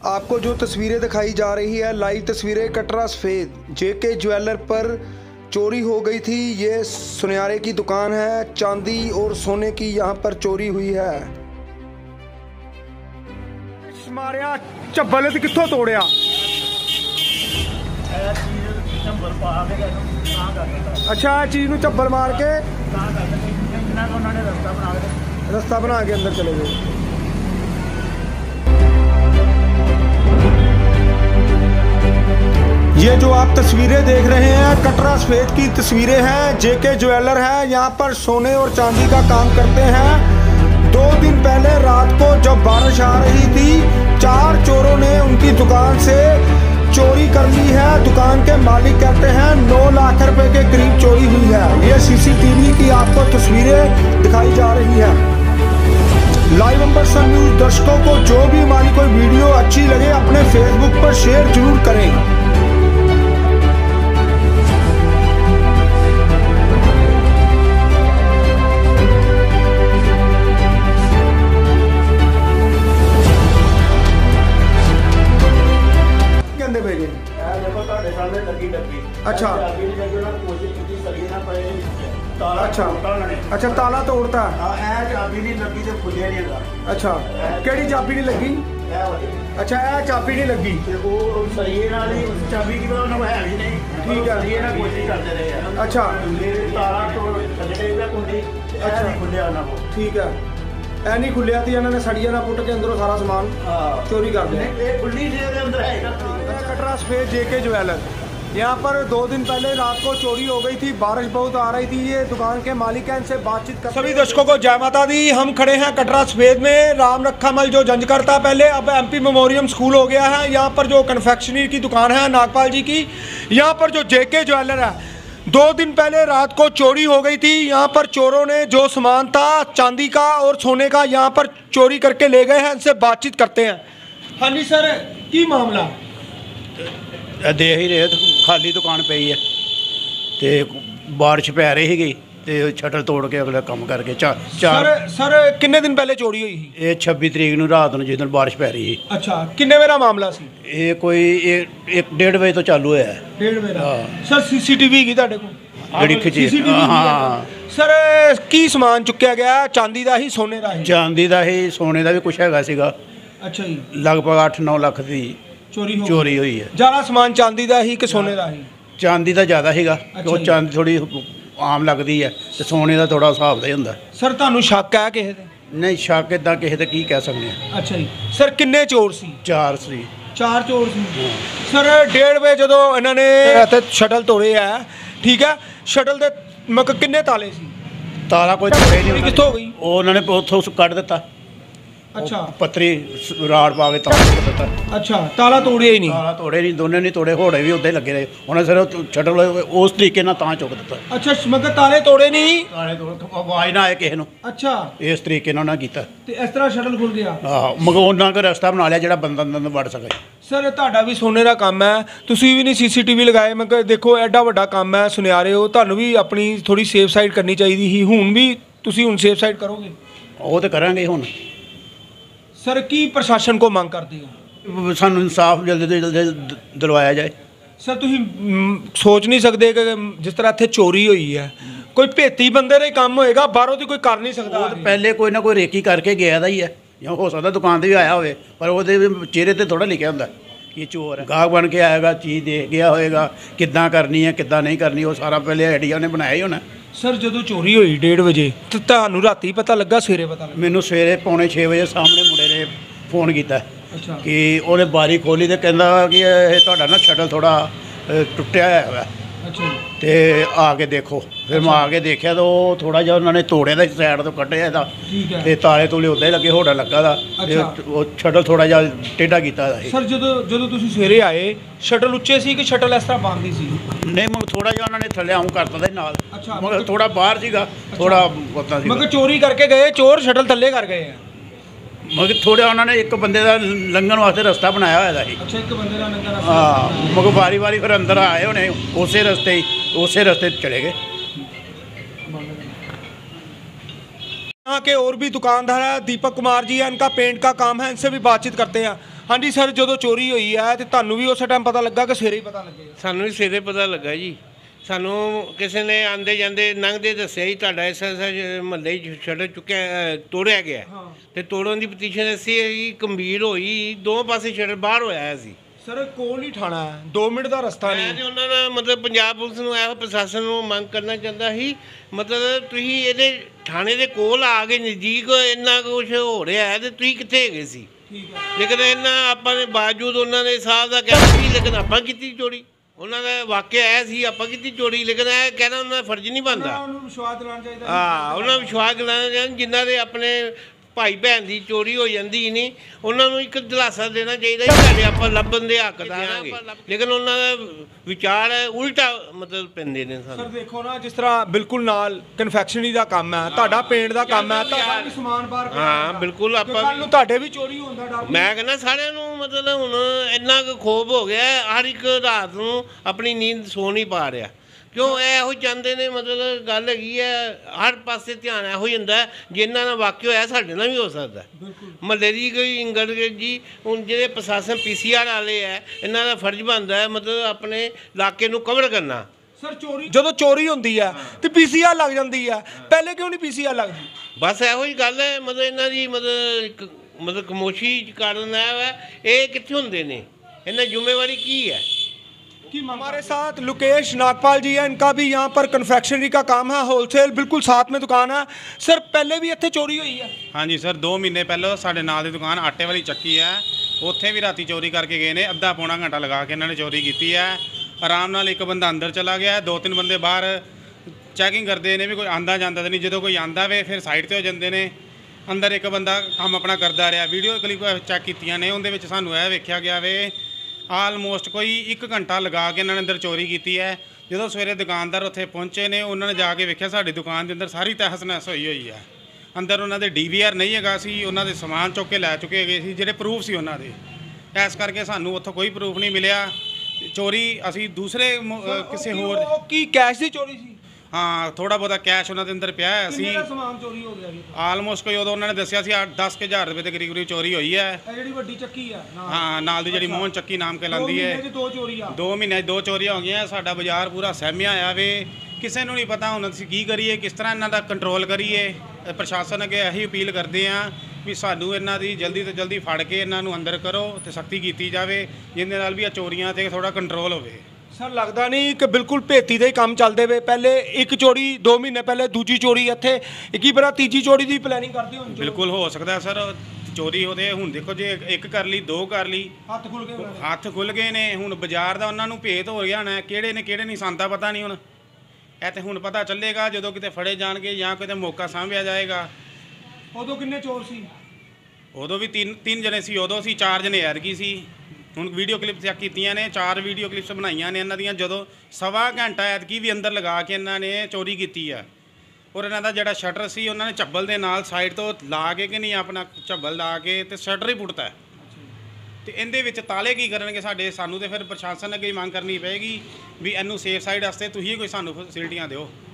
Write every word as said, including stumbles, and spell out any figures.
आपको जो तस्वीरें दिखाई जा रही है लाइव तस्वीरें कटरा सफ़ेद जेके ज्वेलर पर चोरी हो गई थी। ये सुनयारे की दुकान है, चांदी और सोने की यहाँ पर चोरी हुई है। मारिया झब्बल कित्थों तोड़िया? अच्छा चीज नूं झब्बल मार के रास्ता बना के अंदर चले गए। ये जो आप तस्वीरें देख रहे हैं कटरा सफ़ेद की तस्वीरें हैं। जेके ज्वेलर है, यहाँ पर सोने और चांदी का काम करते हैं। दो दिन पहले रात को जब बारिश आ रही थी, चार चोरों ने उनकी दुकान से चोरी कर ली है। दुकान के मालिक कहते हैं नौ लाख रुपए के करीब चोरी हुई है। ये सीसीटीवी की आपको तस्वीरें दिखाई जा रही है। लाइव अंबरसर न्यूज दर्शकों को जो भी हमारी कोई वीडियो अच्छी लगे अपने फेसबुक पर शेयर जरूर करें। अच्छा अच्छा अच्छा ताला तोड़ता चाबी नहीं लगी तो खुलिया नहीं होगा। अच्छा केड़ी चाबी नहीं लगी? अच्छा ए चाबी नहीं लगी सही चाबी की है ही नहीं। ठीक है कोशिश करते रहे। अच्छा ताला अच्छा खुलिया ठीक है ए नहीं खुलिया थी, इन्होंने सड़िया ना पुट के अंदरों सारा सामान चोरी कर दिया। कटरा सफ़ेद जेके ज्वेलर, यहाँ पर दो दिन पहले रात को चोरी हो गई थी। बारिश बहुत आ रही थी। ये दुकान के मालिक हैं, इनसे बातचीत कर। सभी दर्शकों को जय माता दी। हम खड़े हैं कटरा सफ़ेद में। राम रखामल जो जंज करता पहले अब एमपी मेमोरियम स्कूल हो गया है। यहाँ पर जो कन्फेक्शनरी की दुकान है नागपाल जी की, यहाँ पर जो जेके ज्वेलर है, दो दिन पहले रात को चोरी हो गई थी। यहाँ पर चोरों ने जो सामान था चांदी का और सोने का यहाँ पर चोरी करके ले गए हैं। इनसे बातचीत करते हैं। हाँ जी सर, की मामला? देख ही रहे खाली दुकान पई है ते बारिश पै रही थी ते शटर तोड़ के अगला काम करके चार चार सर सर किन्ने दिन पहले चोरी हुई थी? ये छब्बी तरीक नूं रात नूं जिस दिन बारिश पै रही थी। अच्छा किन्ने बजे मामला सी? ये कोई एक एक डेढ़ बजे तो चालू है। डेढ़ बजे सर सीसीटीवी की तुहाडे कोल जड़ी खिची? हाँ सर की समान चुक्या गया? चांदी दा ही सोने दा ही? चांदी दा ही सोने दा भी कुछ हैगा सीगा। अच्छा जी लगभग अठ नौ लाख दी चोरी हो चोरी हुई है। ज़्यादा समान चांदी दा ही कि सोने दा ही? चांदी दा ज़्यादा हैगा क्यों चांदी थोड़ी आम लगदी है ते सोने दा थोड़ा हिसाब दा ही हुंदा। सर तुहानू शक है किसे ते? नहीं शक इदां किसे ते की कह सकते हैं। अच्छा जी सर किन्ने चोर सी? चार सी। चार चोर सी। सर डेढ़ बजे जो इन्होंने शटल तोड़े है, ठीक है, शटल दे मतलब किन्ने ताले सी? ताला कोई तोड़े नहीं। कित्थों हो गई? उन्होंने उथों कट दिता। अच्छा पत्थरी राड़ पा के ताला तोड़ दिता। अच्छा ताला तोड़िया ही नहीं? ताला तोड़े नहीं, दोनों नहीं तोड़े, होड़े भी उधर लगे रहे। उन्हें सिर्फ शटल उस तरीके नाल तां चुक दिता। अच्छा मतलब ताले तोड़े नहीं? ताले तोड़ आवाज ना आए किसी नूं। अच्छा इस तरीके नाल ना कीता ते इस तरह शटल खुल गया। हाँ मगर उन्हां को रस्ता बना लिया जिहड़ा बंदा अंदर वड़ सके। सर तुहाडा भी सोने का काम है, तुसीं भी नहीं सीसीटीवी लगाए। मैं कहा देखो एडा वड्डा काम है, सुनियारे हो, तुहानू भी अपनी थोड़ी सेफ साइड करनी चाहिए ही। हुण भी तुसीं हुण सेफ साइड करोगे? वो तो करांगे हुण। सर की प्रशासन को मांग करते हो? सानू इंसाफ जल्दी तो जल्दी दिलवाया जाए। सर तुसीं सोच नहीं सकते कि जिस तरह इत्थे चोरी हुई है कोई भेती बंदे का काम होएगा, बाहरों तो कोई कर नहीं सकता। वो तो पहले कोई ना कोई रेकी करके गया दा ही है, या हो सकता दुकान से भी आया होवे, पर वो चेहरे ते थोड़ा लिखा होंदा कि चोर है। गाहक बन के आएगा, चीज़ देख गया होएगा किद्दां करनी है किद्दां नहीं करनी, वो सारा पहले आइडिया उन्हें बनाया ही होना। सर जो चोरी हुई डेढ़ बजे तो तुहानू राती पता लगा सवेरे पता लगा? मैनू सवेरे पौने छे बजे सामने मुंडे ने फोन किया कि उन्हें बारी खोली तो कहता कि तुहाडा ना शटल थोड़ा टुटिया है। अच्छा ते आके देखो। फिर मैं आके देखा तो थोड़ा जिहा उन्होंने तोड़े दा साइड तो कट्टिया दा ते ताले तूले उद्दां ही लगे, होड़ा लगा दा ते शटल थोड़ा जिहा टेढ़ा कीता दा। सर जो जो तुसीं सवेरे आए शटल उच्चे सी कि शटल इस तरह बंद सी? नहीं मगर थोड़ा जिहा उन्होंने थल्ले आऊँ करता था नाल। अच्छा मगर थोड़ा बाहर सीगा, थोड़ा पता सी। मगर चोरी करके गए चोर शटल थल्ले कर गए हैं? मगर थोड़ा उन्होंने एक बंदे का लंघन वास्ते रस्ता बनाया हुआ था। अच्छा एक बंदे का लंघन? हाँ मगर बारी बारी फिर अंदर आए होने उस रस्ते ही उस रस्ते चले गए। यहाँ के और भी दुकानदार है, दीपक कुमार जी है, इनका पेंट का काम है, इनसे भी बातचीत करते हैं। हाँ जी सर, जो चोरी हुई है तो तुहानू भी उस टाइम पता लगा कि सवेरे ही पता लगे? ਸਾਨੂੰ ਵੀ ਸਵੇਰੇ ਪਤਾ ਲੱਗਾ ਜੀ। ਸਾਨੂੰ ਕਿਸੇ ਨੇ ਆਂਦੇ ਜਾਂਦੇ ਲੰਘਦੇ ਦੱਸਿਆ ਜੀ ਤੁਹਾਡਾ ਇਸ ਮਹੱਲੇ 'ਚ ਸ਼ਟਰ ਚੁੱਕਿਆ ਅ, ਤੋੜਿਆ ਗਿਆ ਤੇ ਤੋੜਨ ਦੀ ਪਟੀਸ਼ਨ ਅਸੀਂ ਜੀ ਗੰਭੀਰ ਹੋਈ, ਦੋ ਪਾਸੇ ਸ਼ਟਰ ਬਾਹਰ ਹੋਇਆ ਸੀ। ਸਰ ਕੋਲ ਹੀ ਠਾਣਾ ਹੈ, ਦੋ ਮਿੰਟ ਦਾ ਰਸਤਾ ਮੈਂ ਨਹੀਂ। ਤੇ ਉਹਨਾਂ ਦਾ ਮਤਲਬ ਪੰਜਾਬ ਪੁਲਿਸ ਨੂੰ ਇਹੋ ਪ੍ਰਸ਼ਾਸਨ ਨੂੰ ਮੰਗ ਕਰਨਾ ਚਾਹੁੰਦਾ ਸੀ, ਮਤਲਬ ਤੁਸੀਂ ਇਹਦੇ ਥਾਣੇ ਦੇ ਕੋਲ ਆ ਕੇ ਨਜ਼ਦੀਕ ਇੰਨਾ ਕੁਛ ਹੋ ਰਿਹਾ ਹੈ ਤੇ ਤੁਸੀਂ ਕਿੱਥੇ ਹੈਗੇ ਸੀ? ਠੀਕ ਹੈ। ਲੇਕਿਨ ਇਹਨਾਂ ਆਪਾਂ ਦੇ ਬਾਵਜੂਦ ਉਹਨਾਂ ਨੇ ਸਾਹਿਬ ਦਾ ਕਿਹਾ ਸੀ, ਲੇਕਿਨ ਆਪਾਂ ਕੀਤੀ ਚੋਰੀ। ਉਹਨਾਂ ਦਾ ਵਾਕਿਆ ਇਹ ਸੀ ਆਪਾਂ ਕੀਤੀ ਚੋਰੀ, ਲੇਕਿਨ ਇਹ ਕਹਿਣਾ ਉਹਨਾਂ ਦਾ ਫਰਜ਼ ਨਹੀਂ ਬਣਦਾ। ਉਹਨੂੰ ਵਿਸ਼ਵਾਸ ਦਿਲਾਉਣਾ ਚਾਹੀਦਾ। ਹਾਂ, ਉਹਨਾਂ ਨੂੰ ਵਿਸ਼ਵਾਸ ਦਿਲਾਉਣਾ ਚਾਹੀਦਾ। ਜਿਨ੍ਹਾਂ ਦੇ ਆਪਣੇ ਭਾਈ ਭੈਣ ਦੀ ਚੋਰੀ ਹੋ ਜਾਂਦੀ ਨਹੀਂ, ਉਹਨਾਂ ਨੂੰ ਇੱਕ ਦਿਲਾਸਾ ਦੇਣਾ ਚਾਹੀਦਾ ਕਿ ਸਾਡੇ ਆਪਾਂ ਲੱਭਣ ਦੇ ਹੱਕਦਾਰ ਆਂਗੇ, ਲੇਕਿਨ ਉਹਨਾਂ ਦਾ ਵਿਚਾਰ ਹੈ ਉਲਟਾ ਮਤਲਬ ਪੈਂਦੇ ਨੇ ਸਾਨੂੰ। ਸਰ ਦੇਖੋ ਨਾ, ਜਿਸ ਤਰ੍ਹਾਂ ਬਿਲਕੁਲ ਨਾਲ ਕਨਫੈਕਸ਼ਨਰੀ ਦਾ ਕੰਮ ਹੈ, ਤੁਹਾਡਾ ਪੇਂਟ ਦਾ ਕੰਮ ਹੈ, ਤੁਹਾਡਾ ਵੀ ਸਮਾਨ ਬਾਹਰ ਪਿਆ ਹਾਂ ਹੁੰਦਾ। ਬਿਲਕੁਲ ਤੇ ਆਪਾਂ ਕੱਲ੍ਹ ਨੂੰ ਤੁਹਾਡੇ ਵੀ ਚੋਰੀ ਹੋਣ ਦਾ ਡਰ। ਮੈਂ ਕਹਿੰਦਾ ਸਾਰਿਆਂ ਨੂੰ ਮਤਲਬ ਹੁਣ ਇੰਨਾ ਕੁ ਖੋਫ ਹੋ ਗਿਆ, ਹਰ ਇੱਕ ਰਾਤ ਨੂੰ ਆਪਣੀ ਨੀਂਦ ਸੋ ਨਹੀਂ ਪਾ ਰਿਹਾ। ਕਿਉਂ ਇਹੋ ਚਾਹੁੰਦੇ ਨੇ, ਮਤਲਬ ਗੱਲ ਹੈਗੀ ਹੈ ਹਰ ਪਾਸੇ ਧਿਆਨ ਇਹੋ ਹੀ ਹੁੰਦਾ ਜਿਨ੍ਹਾਂ ਨਾਲ ਵਾਕਿਆ ਹੋਇਆ ਸਾਡੇ ਨਾਲ ਵੀ ਹੋ ਸਕਦਾ। ਮਹੱਲੇ ਦੀ ਕੋਈ ਇੰਗਲ ਜੀ, ਹੁਣ ਜਿਹੜੇ ਪ੍ਰਸ਼ਾਸਨ ਪੀ ਸੀ ਆਰ ਵਾਲੇ ਹੈ, ਇਹਨਾਂ ਦਾ ਫਰਜ਼ ਬਣਦਾ ਹੈ ਮਤਲਬ ਆਪਣੇ ਇਲਾਕੇ ਨੂੰ ਕਵਰ ਕਰਨਾ। ਸਰ ਚੋਰੀ ਜਦੋਂ ਚੋਰੀ ਹੁੰਦੀ ਹੈ ਤੇ ਪੀਸੀਆਰ ਲੱਗ ਜਾਂਦੀ ਹੈ, ਪਹਿਲੇ ਕਿਉਂ ਨਹੀਂ ਪੀਸੀਆਰ ਲੱਗਦੀ? ਬਸ ਇਹੋ ਹੀ ਗੱਲ ਹੈ, ਮਤਲਬ ਇਹਨਾਂ ਦੀ ਮਤਲਬ ਇੱਕ ਮਤਲਬ ਖਾਮੋਸ਼ੀ ਕਾਰਨ ਹੈ, ਇਹ ਕਿੱਥੇ ਹੁੰਦੇ ਨੇ, ਇਹਨਾਂ ਦੀ ਜ਼ਿੰਮੇਵਾਰੀ ਕੀ है? हमारे साथ लुकेश नागपाल जी हैं, इनका भी यहाँ पर कन्फेक्शनरी का काम है, होलसेल बिल्कुल साथ में दुकान है। सर पहले भी इतने चोरी हुई है? हाँ जी सर, दो महीने पहले साढ़े नाल दी दुकान आटे वाली चक्की है, उत्थे भी राती चोरी करके गए ने, अद्धा पौना घंटा लगा के इन्होंने चोरी की है। आराम नाल एक बंदा अंदर चला गया, दो तीन बंदे बाहर चैकिंग करते ने भी कोई आंदा जाता तो नहीं, जो कोई आंदा वे फिर साइड से हो जाते हैं। अंदर एक बंदा काम अपना करता रहा, वीडियो क्लिप चैक कीतियां ने, उहदे विच सानूं यह वेख्या गया वे ਆਲਮੋਸਟ ਕੋਈ ਇੱਕ ਘੰਟਾ ਲਗਾ ਕੇ ਇਹਨਾਂ ਨੇ ਅੰਦਰ ਚੋਰੀ ਕੀਤੀ ਹੈ। ਜਦੋਂ ਸਵੇਰੇ ਦੁਕਾਨਦਾਰ ਉੱਥੇ ਪਹੁੰਚੇ ਨੇ, ਉਹਨਾਂ ਨੇ ਜਾ ਕੇ ਵੇਖਿਆ ਸਾਡੀ ਦੁਕਾਨ ਦੇ ਅੰਦਰ ਸਾਰੀ ਤਹਿਸ ਨਹਿਸ ਹੋਈ ਹੋਈ ਹੈ। ਅੰਦਰ ਉਹਨਾਂ ਦੇ ਡੀ ਵੀ ਆਰ ਨਹੀਂ ਹੈਗਾ ਸੀ, ਉਹਨਾਂ ਦੇ ਸਮਾਨ ਚੁੱਕ ਕੇ ਲੈ ਚੁੱਕੇ ਗਏ ਸੀ ਜਿਹੜੇ ਪ੍ਰੂਫ ਸੀ ਉਹਨਾਂ ਦੇ। ਇਸ ਕਰਕੇ ਸਾਨੂੰ ਉੱਥੋਂ ਕੋਈ ਪ੍ਰੂਫ ਨਹੀਂ ਮਿਲਿਆ। ਚੋਰੀ ਅਸੀਂ ਦੂਸਰੇ ਕਿਸੇ ਹੋਰ ਕੀ ਕੈਸ਼ ਦੀ ਚੋਰੀ ਸੀ? ਹਾਂ, ਥੋੜਾ ਬਹੁਤਾ ਕੈਸ਼ ਉਹਨਾਂ ਦੇ ਅੰਦਰ ਪਿਆ ਹੈ। ਅਸੀਂ ਸਮਾਨ ਚੋਰੀ ਹੋ ਗਿਆ ਜੀ ਆਲਮੋਸਟ ਕੋਈ ਉਦੋਂ ਉਹਨਾਂ ਨੇ ਦੱਸਿਆ ਸੀ ਅੱਠ ਦਸ ਹਜ਼ਾਰ ਰੁਪਏ ਦੇ ਕਰੀਬ ਕਰੀਬ ਚੋਰੀ ਹੋਈ ਹੈ। ਇਹ ਜਿਹੜੀ ਵੱਡੀ ਚੱਕੀ ਆ ਹਾਂ, ਨਾਲ ਦੀ ਜਿਹੜੀ ਮੋਹਨ ਚੱਕੀ ਨਾਮ ਕੇ ਲਾਂਦੀ ਹੈ, ਦੋ ਚੋਰੀਆਂ ਦੋ ਮਹੀਨੇ ਦੋ ਚੋਰੀਆਂ ਹੋ ਗਈਆਂ। ਸਾਡਾ ਬਾਜ਼ਾਰ ਪੂਰਾ ਸਹਿਮਿਆ ਆ ਵੇ, ਕਿਸੇ ਨੂੰ ਨਹੀਂ ਪਤਾ ਹੁਣ ਅਸੀਂ ਕੀ ਕਰੀਏ, ਕਿਸ ਤਰ੍ਹਾਂ ਇਹਨਾਂ ਦਾ ਕੰਟਰੋਲ ਕਰੀਏ। ਪ੍ਰਸ਼ਾਸਨ ਅੱਗੇ ਇਹੀ ਅਪੀਲ ਕਰਦੇ ਹਾਂ ਵੀ ਸਾਨੂੰ ਇਹਨਾਂ ਦੀ ਜਲਦੀ ਤੋਂ ਜਲਦੀ ਫੜ ਕੇ ਇਹਨਾਂ ਨੂੰ ਅੰਦਰ ਕਰੋ ਤੇ ਸਖਤੀ ਕੀਤੀ ਜਾਵੇ, ਜਿਹਦੇ ਨਾਲ ਵੀ ਇਹ ਚੋਰੀਆਂ ਤੇ ਥੋੜਾ ਕੰਟਰੋਲ ਹੋਵੇ। ਸਰ ਲੱਗਦਾ ਨਹੀਂ ਕਿ ਬਿਲਕੁਲ ਭੇਤੀ ਦੇ ਹੀ ਕੰਮ ਚੱਲਦੇ ਵੇ, ਪਹਿਲੇ ਇੱਕ ਚੋਰੀ ਦੋ ਮਹੀਨੇ ਪਹਿਲੇ ਦੂਜੀ ਚੋਰੀ ਇੱਥੇ, ਕੀ ਪਤਾ ਤੀਜੀ ਚੋਰੀ ਦੀ ਪਲੈਨਿੰਗ ਕਰਦੇ ਹੋਣ। ਬਿਲਕੁਲ ਹੋ ਸਕਦਾ ਸਰ, ਚੋਰੀ ਉਹਦੇ ਹੁਣ ਦੇਖੋ ਜੇ ਇੱਕ ਕਰ ਲਈ ਦੋ ਕਰ ਲਈ, ਹੱਥ ਖੁੱਲ ਗਏ ਹੱਥ ਖੁੱਲ ਗਏ ਨੇ। ਹੁਣ ਬਾਜ਼ਾਰ ਦਾ ਉਹਨਾਂ ਨੂੰ ਭੇਤ ਹੋ ਗਿਆ ਨਾ, ਕਿਹੜੇ ਨੇ ਕਿਹੜੇ ਨਹੀਂ ਸਾਨੂੰ ਤਾਂ ਪਤਾ ਨਹੀਂ। ਹੁਣ ਇਹ ਤੇ ਹੁਣ ਪਤਾ ਚੱਲੇਗਾ ਜਦੋਂ ਕਿਤੇ ਫੜੇ ਜਾਣਗੇ ਜਾਂ ਕਿਤੇ ਮੌਕਾ ਸਾਂਭਿਆ ਜਾਏਗਾ। ਉਦੋਂ ਕਿੰਨੇ ਚੋਰ ਸੀ? ਉਦੋਂ ਵੀ ਤਿੰਨ ਤਿੰਨ ਜਣੇ ਸੀ, ਉਦੋਂ ਸੀ ਚਾਰ ਜਣੇ ਐਰਗੀ ਸੀ। ਹੁਣ ਵੀਡੀਓ ਕਲਿੱਪ ਚੈੱਕ ਕੀਤੀਆਂ ਨੇ, ਚਾਰ ਵੀਡੀਓ ਕਲਿੱਪਸ ਬਣਾਈਆਂ ਨੇ ਇਹਨਾਂ ਦੀਆਂ, ਜਦੋਂ ਸਵਾ ਘੰਟਾ ਐਤਕੀ ਵੀ ਅੰਦਰ ਲਗਾ ਕੇ ਇਹਨਾਂ ਨੇ ਚੋਰੀ ਕੀਤੀ ਆ। ਔਰ ਇਹਨਾਂ ਦਾ ਜਿਹੜਾ ਸ਼ਟਰ ਸੀ ਉਹਨਾਂ ਨੇ ਝੱਬਲ ਦੇ ਨਾਲ ਸਾਈਡ ਤੋਂ ਲਾ ਕੇ ਕਿ ਨਹੀਂ ਆਪਣਾ ਝੱਬਲ ਲਾ ਕੇ ਤੇ ਸ਼ਟਰ ਹੀ ਪੁੱਟਤਾ। ਤੇ ਇਹਦੇ ਵਿੱਚ ਤਾਲੇ ਕੀ ਕਰਨਗੇ ਸਾਡੇ? ਸਾਨੂੰ ਤੇ ਫਿਰ ਪ੍ਰਸ਼ਾਸਨ ਅੱਗੇ ਹੀ ਮੰਗ ਕਰਨੀ ਪਏਗੀ ਵੀ ਇਹਨੂੰ ਸੇਫ ਸਾਈਡ ਵਾਸਤੇ ਤੁਸੀਂ ਕੋਈ ਸਾਨੂੰ ਫੈਸਿਲਿਟੀਆਂ ਦਿਓ।